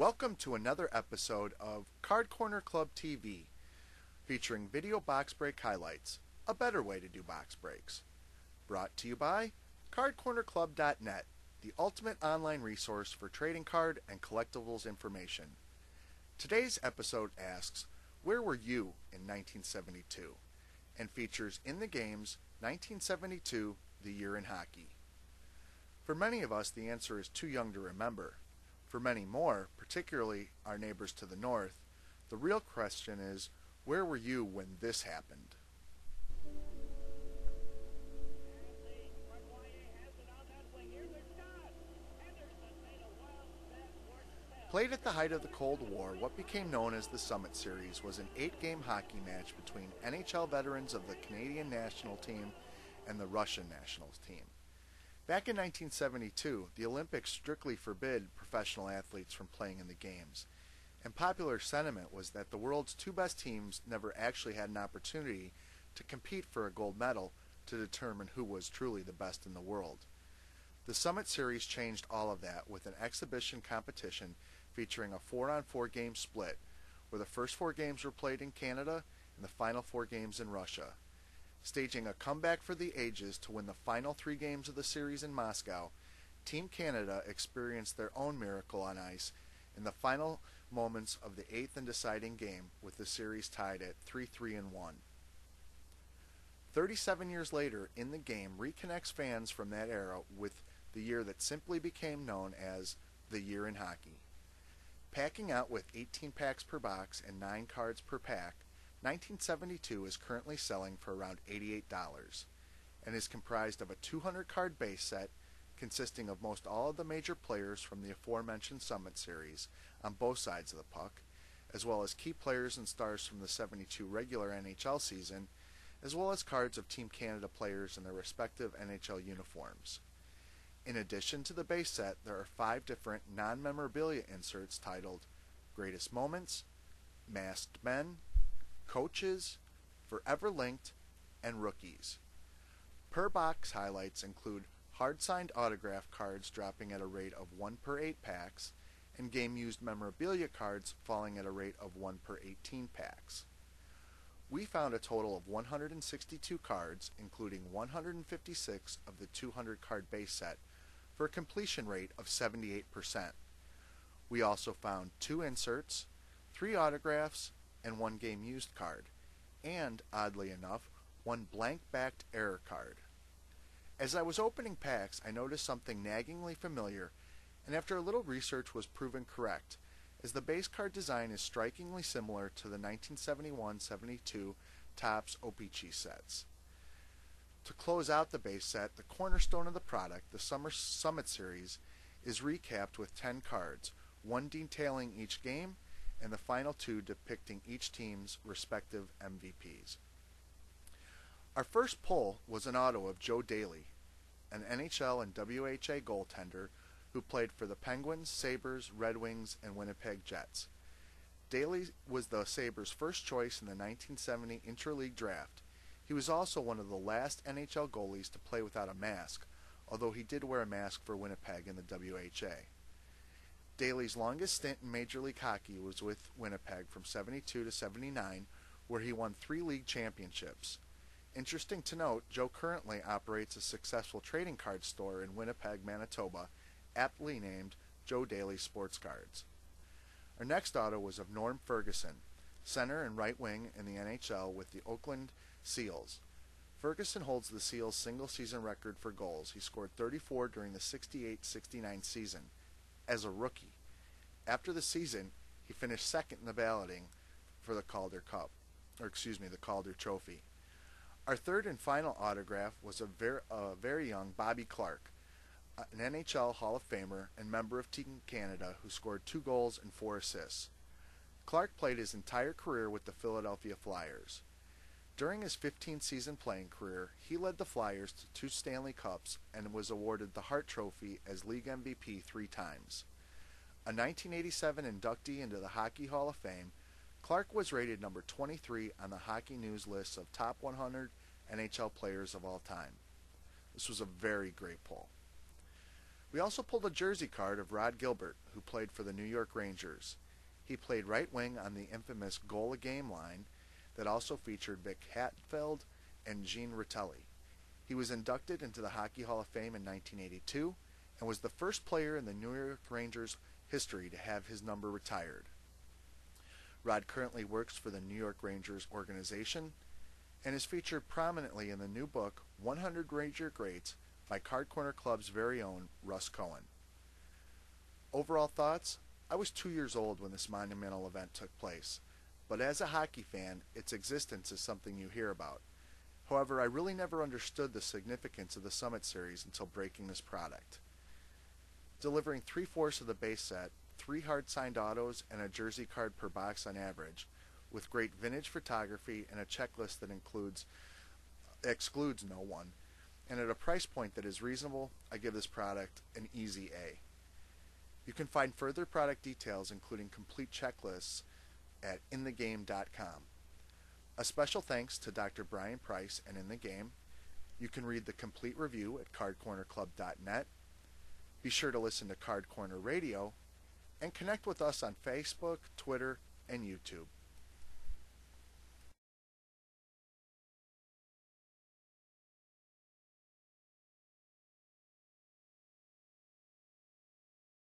Welcome to another episode of Card Corner Club TV, featuring video box break highlights, a better way to do box breaks. Brought to you by CardCornerClub.net, the ultimate online resource for trading card and collectibles information. Today's episode asks, where were you in 1972? And features in the games 1972, the year in hockey. For many of us, the answer is too young to remember. For many more, particularly our neighbors to the north, the real question is, where were you when this happened? Played at the height of the Cold War, what became known as the Summit Series was an 8-game hockey match between NHL veterans of the Canadian national team and the Russian national team. Back in 1972, the Olympics strictly forbid professional athletes from playing in the games, and popular sentiment was that the world's two best teams never actually had an opportunity to compete for a gold medal to determine who was truly the best in the world. The Summit Series changed all of that with an exhibition competition featuring a 4-on-4 game split, where the first 4 games were played in Canada and the final 4 games in Russia. Staging a comeback for the ages to win the final 3 games of the series in Moscow, Team Canada experienced their own miracle on ice in the final moments of the 8th and deciding game, with the series tied at 3-3-1. 37 years later, In the Game reconnects fans from that era with the year that simply became known as the year in hockey. Packing out with 18 packs per box and 9 cards per pack, 1972 is currently selling for around $88 and is comprised of a 200-card base set consisting of most all of the major players from the aforementioned Summit Series on both sides of the puck, as well as key players and stars from the 72 regular NHL season, as well as cards of Team Canada players in their respective NHL uniforms. In addition to the base set, there are 5 different non-memorabilia inserts titled Greatest Moments, Masked Men, Coaches, Forever Linked, and Rookies. Per box highlights include hard-signed autograph cards dropping at a rate of 1 per 8 packs, and game-used memorabilia cards falling at a rate of 1 per 18 packs. We found a total of 162 cards, including 156 of the 200-card base set, for a completion rate of 78%. We also found 2 inserts, 3 autographs, and 1 game-used card, and, oddly enough, 1 blank-backed error card. As I was opening packs, I noticed something naggingly familiar, and after a little research was proven correct, as the base card design is strikingly similar to the 1971-72 Topps O-Pee-Chee sets. To close out the base set, the cornerstone of the product, the Summit Series, is recapped with 10 cards, 1 detailing each game, and the final 2 depicting each team's respective MVPs. Our first pull was an auto of Joe Daly, an NHL and WHA goaltender who played for the Penguins, Sabres, Red Wings, and Winnipeg Jets. Daly was the Sabres' first choice in the 1970 Interleague Draft. He was also one of the last NHL goalies to play without a mask, although he did wear a mask for Winnipeg in the WHA. Daly's longest stint in Major League Hockey was with Winnipeg from 72 to 79, where he won 3 league championships. Interesting to note, Joe currently operates a successful trading card store in Winnipeg, Manitoba, aptly named Joe Daly Sports Cards. Our next auto was of Norm Ferguson, center and right wing in the NHL with the Oakland Seals. Ferguson holds the Seals' single-season record for goals. He scored 34 during the 68-69 season as a rookie. After the season, he finished second in the balloting for the Calder Trophy. Our third and final autograph was a very young Bobby Clarke, an NHL Hall of Famer and member of Team Canada who scored 2 goals and 4 assists. Clarke played his entire career with the Philadelphia Flyers. During his 15-season playing career, he led the Flyers to 2 Stanley Cups and was awarded the Hart Trophy as League MVP 3 times. A 1987 inductee into the Hockey Hall of Fame, Clarke was rated number 23 on the Hockey News list of top 100 NHL players of all time. This was a very great pull. We also pulled a jersey card of Rod Gilbert, who played for the New York Rangers. He played right wing on the infamous goal a game line that also featured Vic Hatfield and Gene Ritelli. He was inducted into the Hockey Hall of Fame in 1982 and was the first player in the New York Rangers history to have his number retired. Rod currently works for the New York Rangers organization and is featured prominently in the new book 100 Ranger Greats by Card Corner Club's very own Russ Cohen. Overall thoughts? I was 2 years old when this monumental event took place, but as a hockey fan, its existence is something you hear about. However, I really never understood the significance of the Summit Series until breaking this product. Delivering 3/4 of the base set, 3 hard-signed autos, and a jersey card per box on average, with great vintage photography and a checklist that excludes no one, and at a price point that is reasonable, I give this product an easy A. You can find further product details, including complete checklists, at inthegame.com. A special thanks to Dr. Brian Price and In the Game. You can read the complete review at cardcornerclub.net. Be sure to listen to Card Corner Radio, and connect with us on Facebook, Twitter, and YouTube.